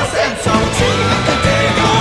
身上似這個。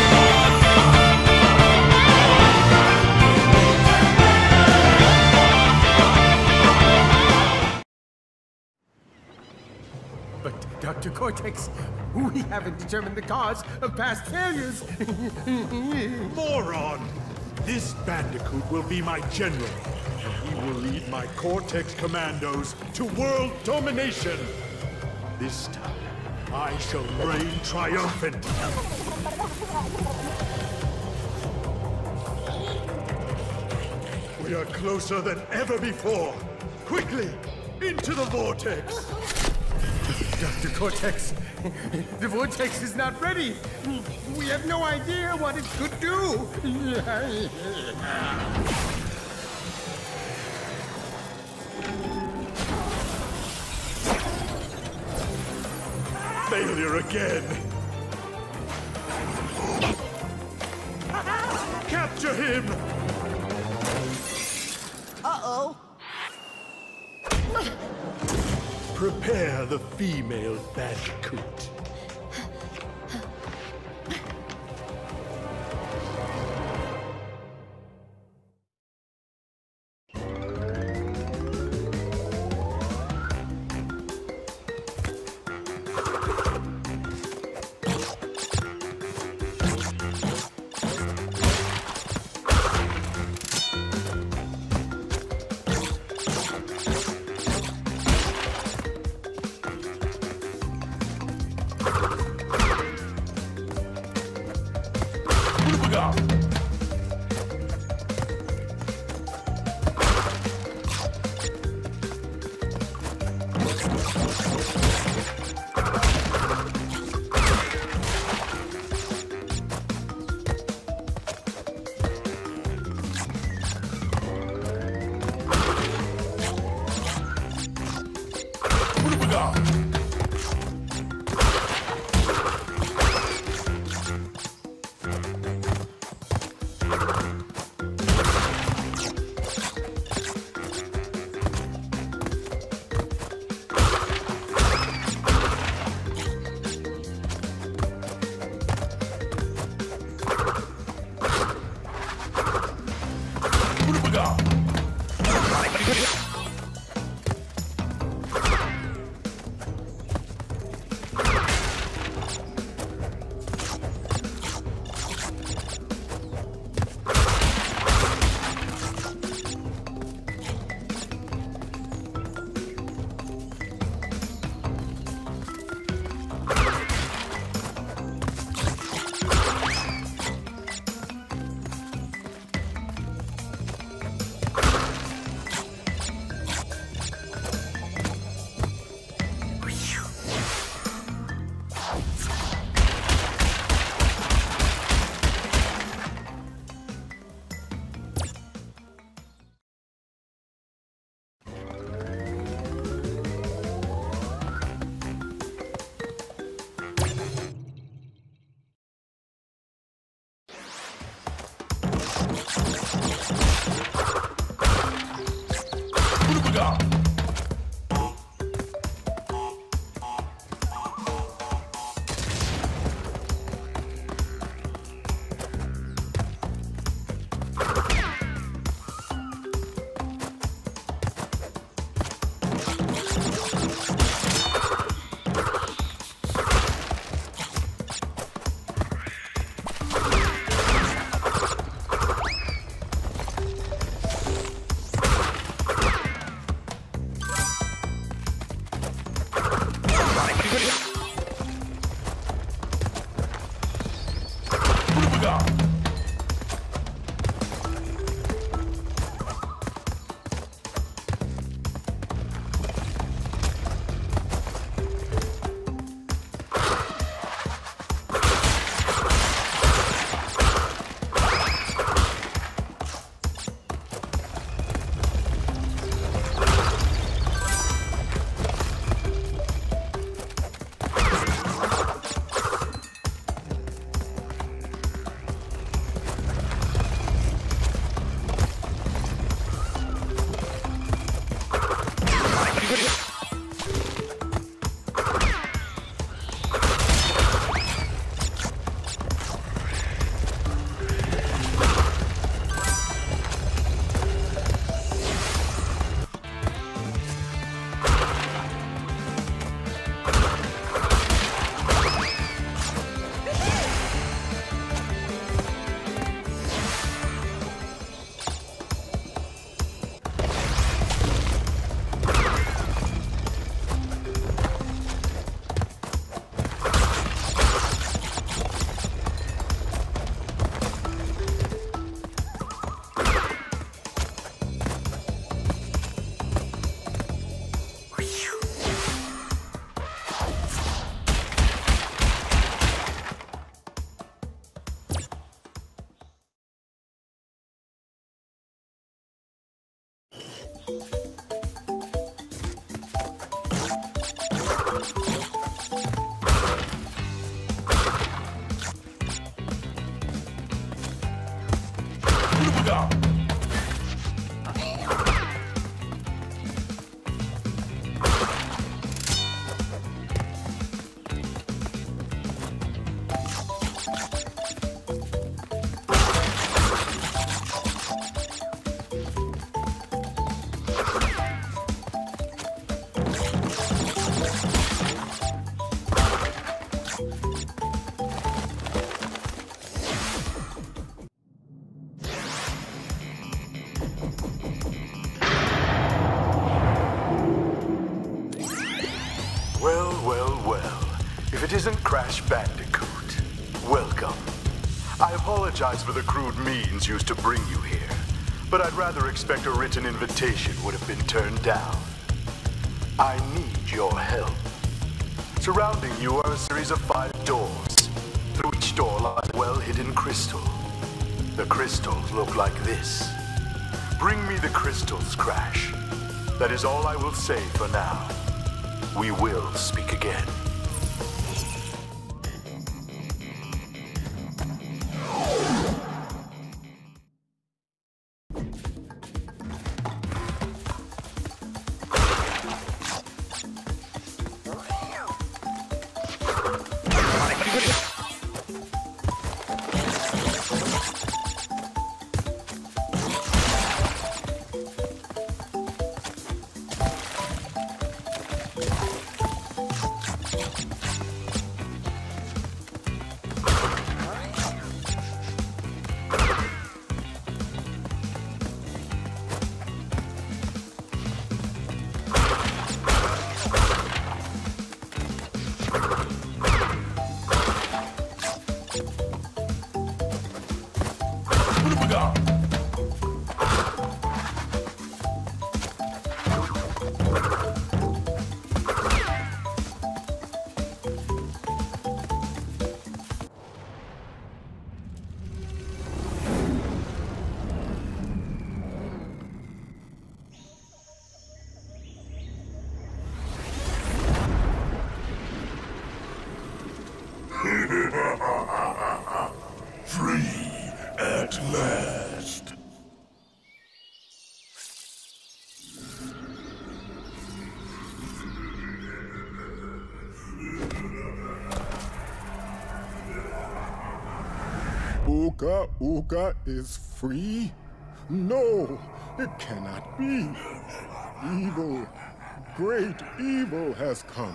But, Dr. Cortex, we haven't determined the cause of past failures. Moron! This Bandicoot will be my general, and he will lead my Cortex commandos to world domination. This time, I shall reign triumphant. We are closer than ever before. Quickly, into the vortex. Dr. Cortex, the vortex is not ready. We have no idea what it could do. Failure again. Capture him! Uh-oh. Prepare the female Bandicoot. isn't Crash Bandicoot. Welcome. I apologize for the crude means used to bring you here, but I'd rather expect a written invitation would have been turned down. I need your help. Surrounding you are a series of 5 doors. Through each door lies a well-hidden crystal. The crystals look like this. Bring me the crystals, Crash. That is all I will say for now. We will speak again. Free at last. Uka Uka is free? No, it cannot be. Evil, great evil has come.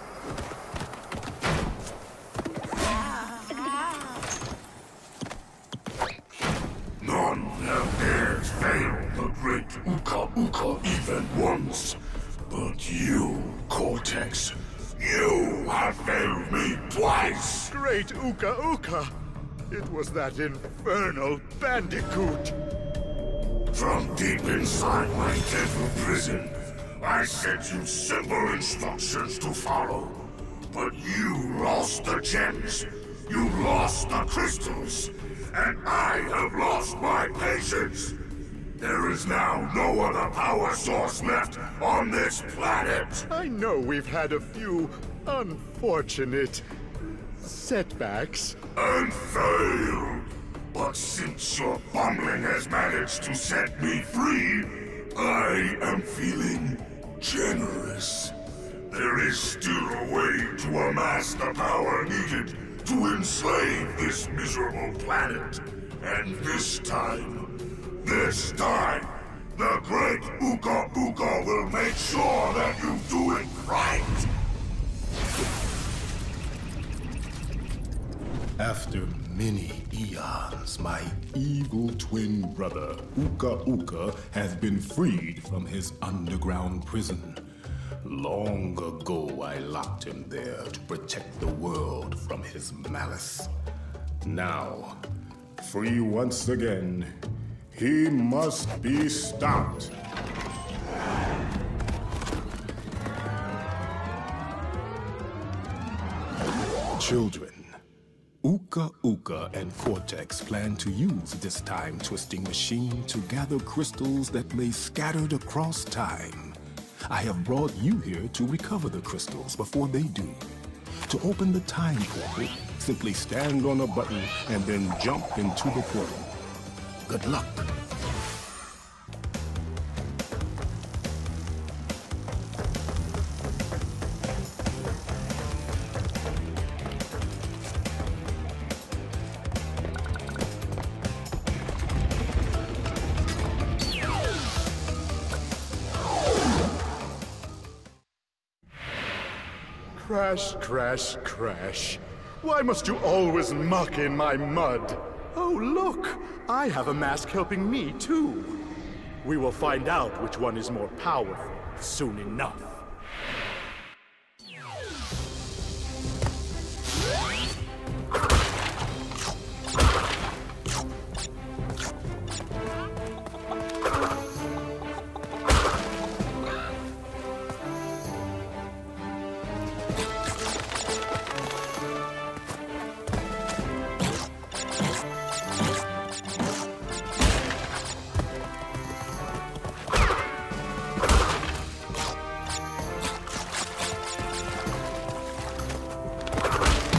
None have dared fail the great Uka Uka even once. But you, Cortex, you have failed me twice! Great Uka Uka! It was that infernal Bandicoot! From deep inside my deadly prison, I sent you simple instructions to follow. But you lost the gems, you lost the crystals, and I have lost my patience. There is now no other power source left on this planet. I know we've had a few unfortunate setbacks. And failed. But since your bumbling has managed to set me free, I am feeling generous. There is still a way to amass the power needed to enslave this miserable planet. And this time, the great Uka Uka will make sure that you do it right. After many eons, my evil twin brother, Uka Uka, has been freed from his underground prison. Long ago, I locked him there to protect the world from his malice. Now, free once again, he must be stopped. Children, Uka Uka and Cortex plan to use this time-twisting machine to gather crystals that lay scattered across time. I have brought you here to recover the crystals before they do. To open the time portal, simply stand on a button and then jump into the portal. Good luck. Crash, crash, crash. Why must you always muck in my mud? Oh, look! I have a mask helping me, too. We will find out which one is more powerful soon enough.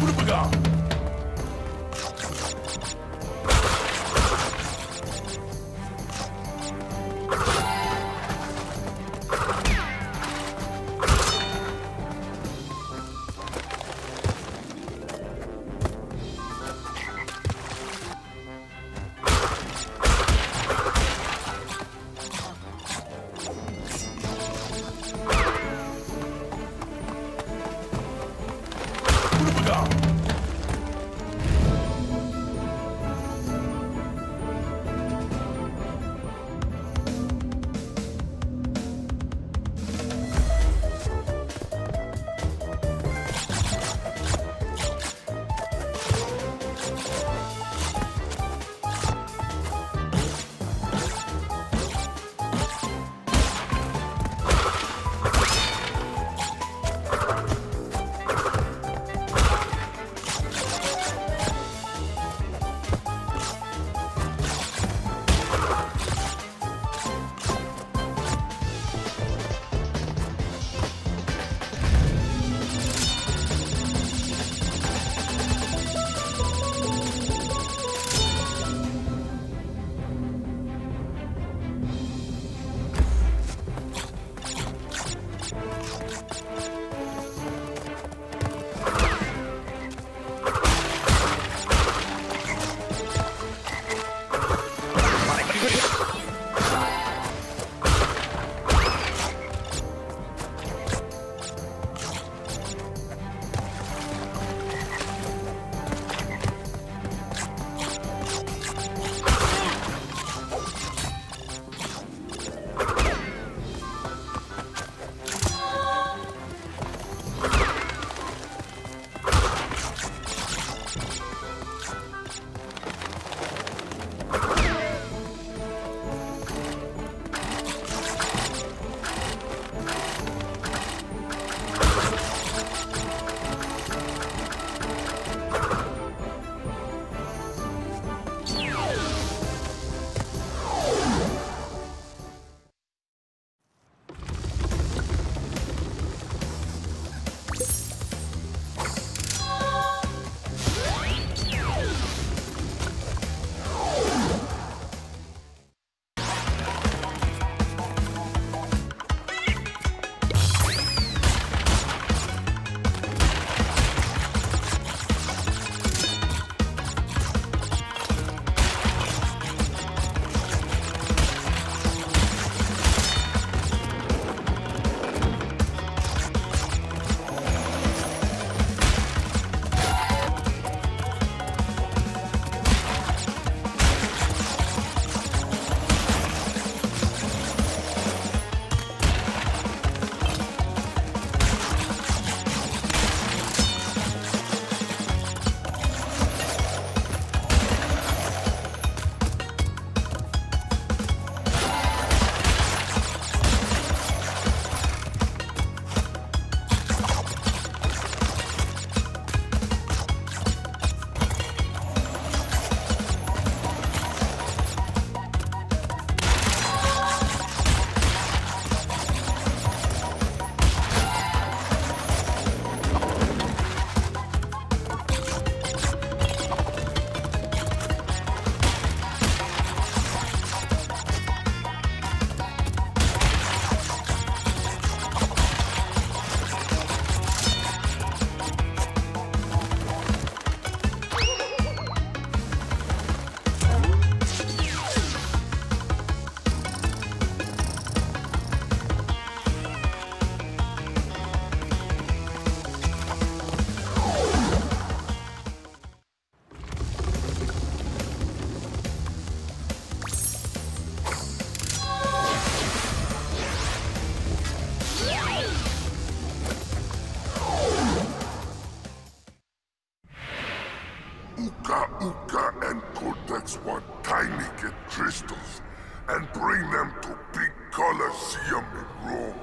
Uka and Cortex want tiny get crystals and bring them to big Colosseum in Rome.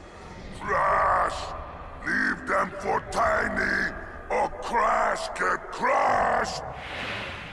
Crash! Leave them for Tiny or Crash get crushed!